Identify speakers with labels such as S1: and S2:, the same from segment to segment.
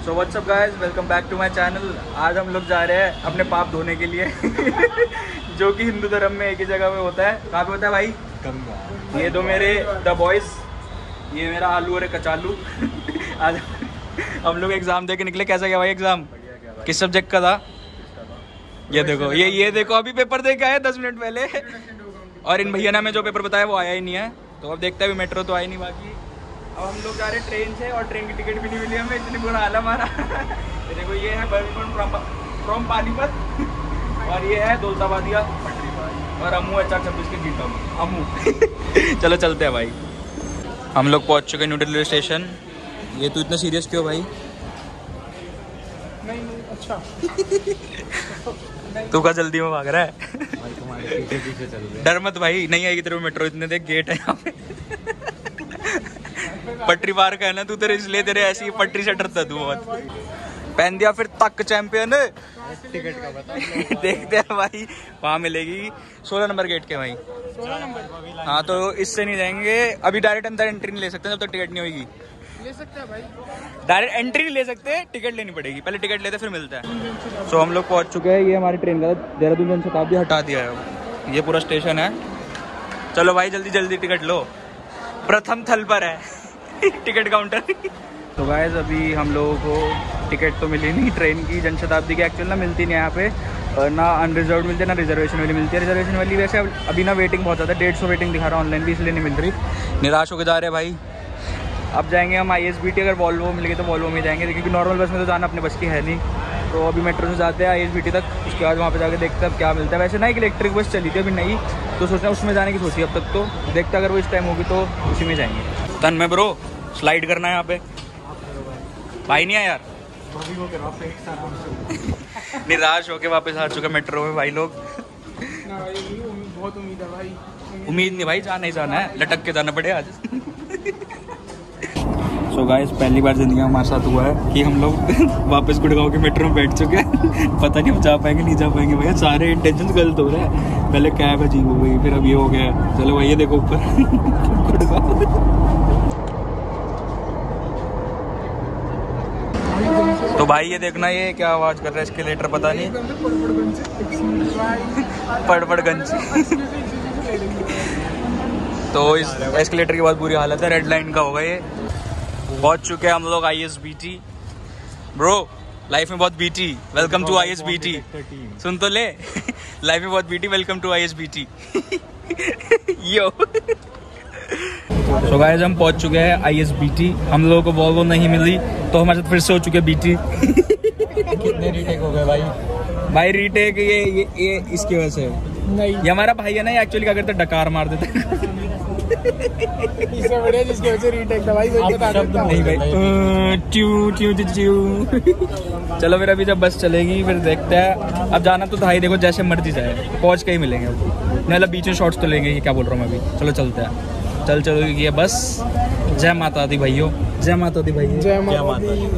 S1: So what's up guys, welcome back to my channel. आज हम लोग जा रहे हैं अपने पाप धोने के लिए जो कि हिंदू धर्म में एक ही जगह में होता है। कहाँ पे होता है भाई? गंगा। ये दो मेरे द बॉयज, ये मेरा आलू और कचालू। आज हम लोग एग्जाम दे के निकले। कैसा गया भाई एग्जाम? किस सब्जेक्ट का था? ये देखो, ये देखो अभी पेपर दे के आए 10 मिनट पहले। और इन भैया ने हमें जो पेपर बताया वो आया ही नहीं है, तो अब देखते हैं। अभी मेट्रो तो आई नहीं। बाकी अब हम लोग जा रहे हैं ट्रेन से, और ट्रेन की टिकट भी नहीं मिली हमें, इतनी बुरा हाल है हमारा। ये देखो, ये है बर्मिंघम फ्रॉम पानीपत, और ये है दौलताबादिया और अमू HR26 के गीता में अमू। चलो चलते हैं भाई। हम लोग पहुंच चुके हैं न्यू दिल्ली स्टेशन। ये तू इतना सीरियस क्यों भाई?
S2: नहीं अच्छा।
S1: तू का जल्दी में भाग रहा है? डर मत भाई, नहीं आएगी तेरे मेट्रो। इतने देख गेट है यहाँ पे। पटरी पार का है ना तू, तेरे इसलिए तेरे ऐसी पटरी से डरता तू बहुत। पहन दिया फिर तक चैंपियन।
S2: टिकट का बता।
S1: देखते हैं भाई, वहाँ मिलेगी 16 नंबर गेट के भाई।
S2: 16 नंबर।
S1: हाँ तो इससे नहीं जाएंगे अभी। डायरेक्ट अंदर एंट्री नहीं ले सकते जब तक टिकट नहीं होगी।
S2: ले सकते हैं भाई।
S1: डायरेक्ट एंट्री नहीं ले सकते, टिकट लेनी पड़ेगी। पहले टिकट लेते फिर मिलता है। सो हम लोग पहुँच चुके हैं। ये हमारी ट्रेन का देहरादून जनशताब्दी हटा दिया है। ये पूरा स्टेशन है। चलो भाई जल्दी जल्दी टिकट लो। प्रथम थल पर है टिकट काउंटर। तो गाइस अभी हम लोगों को टिकट तो मिली नहीं ट्रेन की, जनशताब्दी की। एक्चुअल ना मिलती नहीं यहाँ पे, ना अनरिजर्व मिलती है ना रिजर्वेशन वाली मिलती है। रिजर्वेशन वाली वैसे अभी ना वेटिंग बहुत ज़्यादा, 150 वेटिंग दिखा रहा है ऑनलाइन भी, इसलिए नहीं मिल रही। निराश होकर जा रहे हैं भाई। अब जाएंगे हम ISBT। अगर वॉल्वो मिल गई तो वॉल्वो में जाएंगे, क्योंकि नॉर्मल बस में तो जाना अपने बस की है नहीं। तो अभी मेट्रो से जाते हैं ISBT तक, उसके बाद वहाँ पे जाके देखते हैं अब क्या मिलता है। वैसे ना एक इलेक्ट्रिक बस चली थी अभी नई, तो सोचते हैं उसमें जाने की सोची अब तक। तो देखते हैं अगर वो इस टाइम होगी तो उसी में जाएंगे। तन में ब्रो स्लाइड करना है यहाँ पे। भाई नहीं है यार। निराश होके वापस आ चुके मेट्रो में भाई लोग।
S2: बहुत उम्मीद है भाई।
S1: उम्मीद नहीं भाई, जाना ही जाना है, लटक के जाना पड़े आज। सो गाइस पहली बार जिंदगी में हमारे साथ हुआ है कि हम लोग वापस गुड़गांव के मेट्रो में बैठ चुके हैं। पता नहीं हम जा पाएंगे नहीं जा पाएंगे भैया। सारे इंटेंशन गलत हो रहे हैं। पहले कैब अजीब हो गई, फिर अब ये हो गया। चलो भाई ये देखो ऊपर गुड़गांव। तो भाई ये देखना, ये क्या आवाज कर रहा है एस्केलेटर, पता नहीं। पड़गंज। तो इस एस्केलेटर की बहुत बुरी हालत है, रेड लाइन का होगा ये। पहुंच चुके हैं हम लोग ISBT। ब्रो लाइफ में बहुत बीटी, वेलकम टू ISBT। सुन तो ले, लाइफ में बहुत BT, welcome to ISBT। Yo so guys हम पहुंच चुके हैं ISBT। हम लोगों को वॉल्वो नहीं मिली, तो हमारे साथ फिर से हो चुके BT।
S2: कितने रीटेक हो गए भाई?
S1: भाई रीटेक ये इसकी वजह से
S2: नहीं,
S1: ये हमारा भाई है ना, एक्चुअली क्या करते डकार मार देते।
S2: इससे बढ़िया जिसकी वजह से रीटेक था भाई, वही बता देता।
S1: नहीं भाई ट्यू ट्यू ट्यू। चलो फिर अभी जब बस चलेगी फिर देखते हैं। अब जाना तो था ही, देखो जैसे मर्जी जाए, पहुंच के ही मिलेंगे। मतलब बीच में शॉर्ट्स तो लेंगे, ये क्या बोल रहा हूँ मैं अभी। चलो चलते हैं। चलो ये बस। जय माता दी भाइयों, जय माता दी भाइयों,
S2: जय माता दी।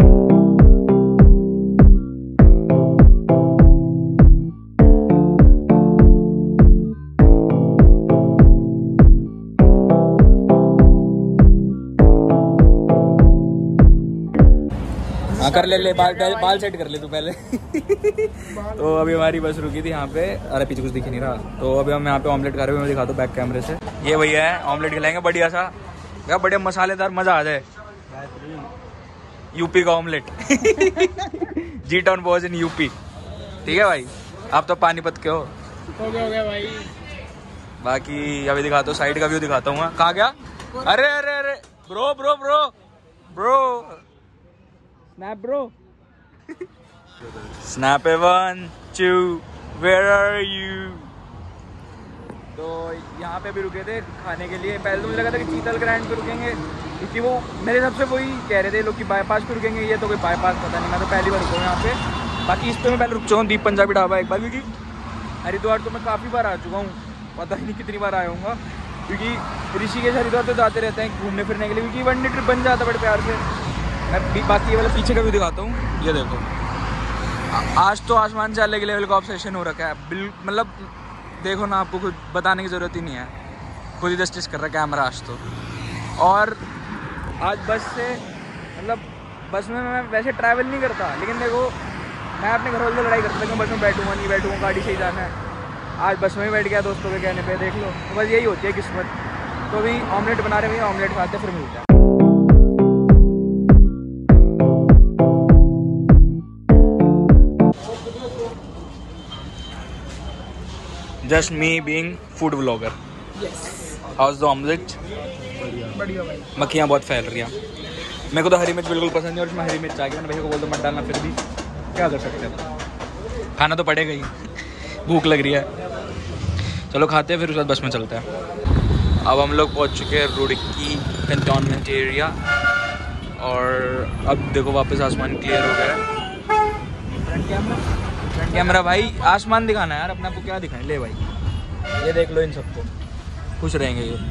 S1: हाँ कर ले बाल सेट कर ले तू पहले। तो अभी हमारी बस रुकी थी यहाँ पे। अरे पीछे कुछ दिख नहीं रहा। तो अभी हम यहाँ पे ऑमलेट खा रहे हुए, मैं दिखा दूँ बैक कैमरे से। ये भैया है, ऑमलेट खिलाएंगे बढ़िया सा, क्या बढ़िया मसालेदार, मजा आ जाए। यूपी का omelette. G town boys in UP. ठीक है भाई, आप तो पानीपत के हो
S2: गया भाई।
S1: बाकी अभी दिखाता हूँ, साइड का व्यू दिखाता हूँ। कहाँ गया? अरे अरे अरे bro bro bro bro snap bro. Snap 1 2 where are you. तो यहाँ पे भी रुके थे खाने के लिए। पहले तो मुझे लगा था कि चीतल ग्रैंड पे रुकेंगे, क्योंकि वो मेरे हिसाब से वही कह रहे थे लोग कि बाईपास पे रुकेंगे। ये तो कोई बाईपास पता नहीं, मैं तो पहली बार रुका हूँ यहाँ पे। बाकी इस पे मैं पहले रुक चुका हूँ, दीप पंजाबी ढाबा एक बार, क्योंकि हरिद्वार तो मैं काफ़ी बार आ चुका हूँ, पता ही नहीं कितनी बार आया हूँ। क्योंकि ऋषिकेश हरिद्वार तो जाते रहते हैं घूमने फिरने के लिए, क्योंकि 1 डे ट्रिप बन जाता है बड़े प्यार से। मैं बाकी ये वाला पीछे का भी दिखाता हूँ। ये देखो, आज तो आसमान से अलग लेवल का ऑब्सेशन हो रखा है। मतलब देखो ना, आपको कुछ बताने की ज़रूरत ही नहीं है, खुद ही जस्टिस कर रहा है कैमरा आज तो। और आज बस से मतलब बस में मैं वैसे ट्रैवल नहीं करता, लेकिन देखो मैं अपने घर वालों से लड़ाई करता था कि बस में बैठूंगा नहीं बैठूंगा, गाड़ी से ही जाना है। आज बस में ही बैठ गया दोस्तों के कहने पे, देख लो। तो बस यही होती है किस्मत। तो अभी ऑमलेट बना रहे हैं, ऑमलेट खाते फिर मिलते हैं। Just me being food vlogger. How's the omelette?
S2: बढ़िया भाई।
S1: मक्खियाँ बहुत फैल रही हैं। मेरे को तो हरी मिर्च बिल्कुल पसंद नहीं, और उसमें हरी मिर्च आ गई। मैंने भैया को बोल दो मत डालना, फिर भी क्या कर सकते हैं, खाना तो पड़ेगा ही, भूख लग रही है। चलो खाते हैं, फिर उसके बाद बस में चलते हैं। अब हम लोग पहुंच चुके हैं रुड़की कंटोनमेंट एरिया, और अब देखो वापस आसमान क्लियर हो गया है। फ्रंट कैमरा भाई, आसमान दिखाना है यार, अपने आपको क्या दिखाएं। ले भाई ये देख लो, इन सबको खुश रहेंगे ये।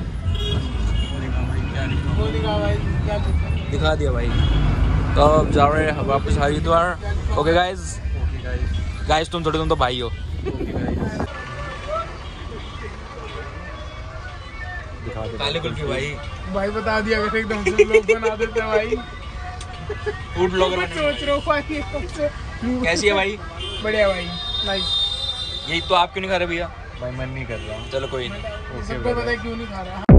S1: दिखा दिया भाई। तो अब जा रहे हैं वापस हरिद्वार। ओके गाइज, गाइज तुम तो भाई हो। काले कुल्फी भाई
S2: बता दिया अगर एकदम से लोग बना देते हैं भाई।
S1: फूड ब्लॉगर
S2: सोच रहा हूँ भाई एकदम से।
S1: कैसी है भाई?
S2: बढ़िया भाई, नाइस।
S1: यही तो आप क्यों नहीं खा रहे भैया?
S3: भाई मन नहीं कर रहा।
S1: चलो कोई नहीं।
S2: सबको पता है क्यों नहीं खा रहा।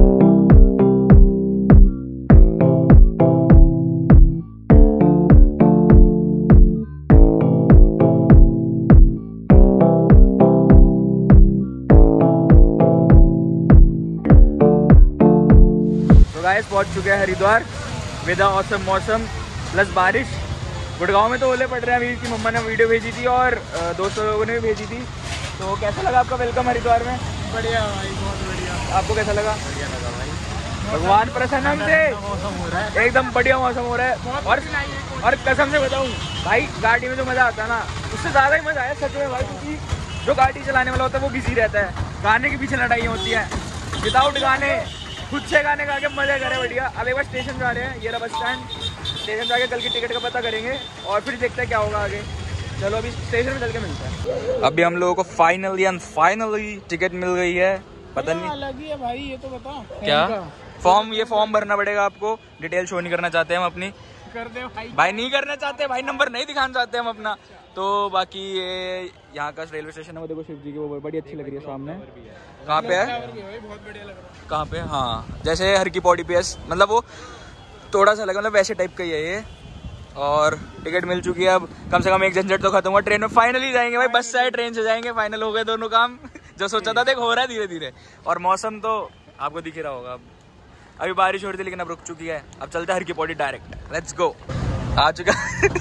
S1: गाइस पहुंच चुके हैं हरिद्वार विद औसम मौसम प्लस बारिश। गुड़गांव में तो ओले पड़ रहे हैं। अभी की मम्मा ने वीडियो भेजी थी और दोस्तों लोगों ने भी भेजी थी। तो कैसा लगा आपका वेलकम हरिद्वार में?
S2: बढ़िया भाई, बहुत बढ़िया।
S1: आपको कैसा लगा?
S3: बढ़िया लगा भाई।
S1: भगवान प्रसन्न हमसे,
S3: मौसम हो रहा है,
S1: एकदम बढ़िया मौसम हो रहा है। और कसम से बताऊं भाई, गाड़ी में जो मजा आता है ना, उससे ज्यादा ही मजा आया सच में भाई। क्योंकि जो गाड़ी चलाने वाला होता है वो बिजी रहता है, गाने के पीछे लड़ाई होती है। विदाउट गाने, खुद से गाने गा के मजा करे बढ़िया। अब एक बार स्टेशन जा रहे हैं, ये रहा बस स्टैंड। स्टेशन जाके कल की टिकट का पता करेंगे और फिर देखते हैं क्या होगा आगे। चलो अभी स्टेशन में चल के मिलते हैं। अभी हम लोगों को फाइनली टिकट मिल गई है। पता नहीं
S2: अलग ही है भाई, ये तो बता
S1: क्या फॉर्म भरना पड़ेगा आपको। डिटेल शो नहीं करना चाहते हम अपनी,
S2: कर दे
S1: भाई नहीं करना चाहते भाई, नंबर नहीं दिखाना चाहते हम अपना। तो बाकी ये यहाँ का रेलवे स्टेशन है, वो देखो शिव जी की वो बड़ी अच्छी लग रही है सामने। कहाँ पे है?
S2: बहुत बढ़िया लग रहा है।
S1: कहाँ पे? हाँ जैसे हर की पौड़ी पे, मतलब वो थोड़ा सा लगा, मतलब वैसे टाइप का ही है ये। और टिकट मिल चुकी है, अब कम से कम एक झंझट तो खत्म हुआ। ट्रेन में फाइनली जाएंगे भाई, बस से ट्रेन से जाएंगे। फाइनल हो गए दोनों काम जो सोचा था, देख हो रहा है धीरे धीरे। और मौसम तो आपको दिख ही रहा होगा। अभी बारिश हो रही थी लेकिन अब रुक चुकी है। अब चलते हैं Har ki Pauri direct. Let's go. आ चुका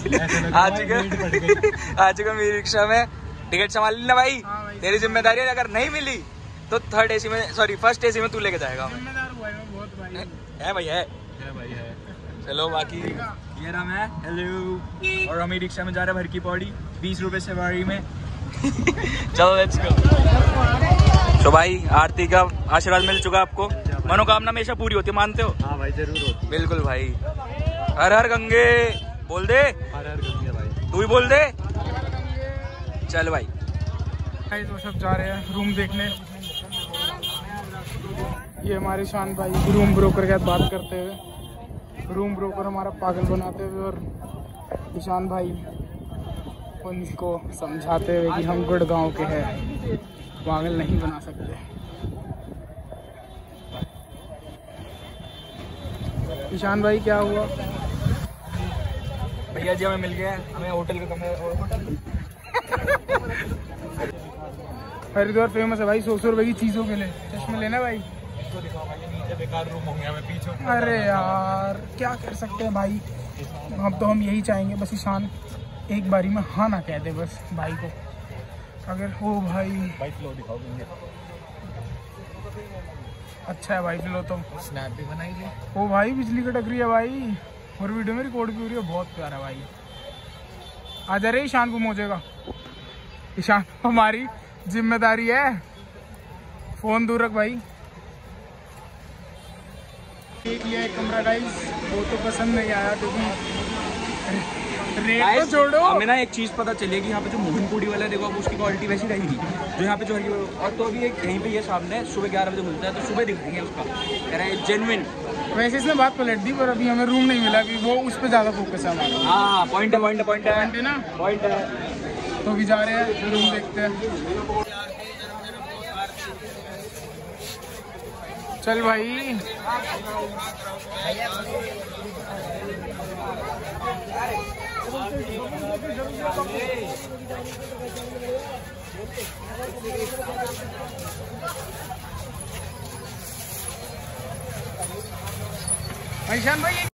S1: मेरी रिक्शा में। टिकट संभाल लेना भाई, तेरी जिम्मेदारी है। अगर नहीं मिली तो थर्ड एसी में, सॉरी फर्स्ट एसी में तू लेके जाएगा।
S2: जिम्मेदार हुआ है बहुत भाई।
S1: है भाई, है
S3: भाई है।
S1: चलो बाकी ये रहा मैं, हेलो। और हम रिक्शा में जा रहे हैं भर की पौड़ी, 20 रुपए सवारी में। चलो लेट्स गो। तो भाई आरती का आशीर्वाद मिल चुका आपको। मनोकामना हमेशा पूरी होती है, मानते हो?
S3: हाँ भाई जरूर होती है।
S1: बिल्कुल भाई। हर हर गंगे बोल दे।
S3: हर हर गंगे भाई,
S1: तू भी बोल दे। चल भाई।
S2: तो सब जा रहे हैं रूम देखने। ये हमारे शान भाई रूम ब्रोकर के साथ बात करते हुए, रूम ब्रोकर हमारा पागल बनाते हुए, और ईशान भाई उनको समझाते हुए कि हम गुड़गांव के हैं, पागल नहीं बना सकते। ईशान भाई क्या हुआ?
S1: भैया जी हमें मिल गया, हमें होटल का कमरा।
S2: हरिद्वार फेमस है भाई 100 रुपए की चीजों के लिए। चश्मे लेना भाई।
S1: इसको दिखाओ भाई, नीचे बेकार रूम होंगे हमें पीछे।
S2: अरे यार क्या कर सकते हैं भाई, अब तो हम यही चाहेंगे बस ईशान एक बारी में हाँ ना कह दे बस भाई को। अगर हो भाई
S3: फ्लो दिखाओ।
S2: अच्छा है भाई फ्लो तो।
S3: स्नैप भी बनाई ले।
S2: ओ भाई बिजली कटक रही है भाई, और वीडियो में रिकॉर्ड भी हो रही है। बहुत प्यारा भाई। आ जा रहे ईशान को मोजेगा। ईशान हमारी जिम्मेदारी है, फोन दूर रख भाई। देख लिया एक कमरा गाइस, वो तो पसंद नहीं आया क्योंकि रेट तो छोड़ो।
S1: हमें ना एक चीज पता चली है कि यहाँ पे जो मोहन पूड़ी वाला है देखो अब उसकी क्वालिटी वैसी रहेगी जो यहाँ पे जो है। और तो अभी एक यहीं पे ये सामने सुबह 11 बजे मिलता है तो सुबह दिख रही है उसका कह रहा है जेन्युइन।
S2: वैसे इसने बात पलट दी पर अभी हमें रूम नहीं मिला, क्योंकि वो उस पर ज्यादा फोकस है हमारा।
S1: हाँ पॉइंट है पॉइंट है पॉइंट है
S2: पॉइंट है ना,
S1: पॉइंट है।
S2: तो अभी जा रहे हैं रूम देखते हैं। चल भाई ईशान भाई ये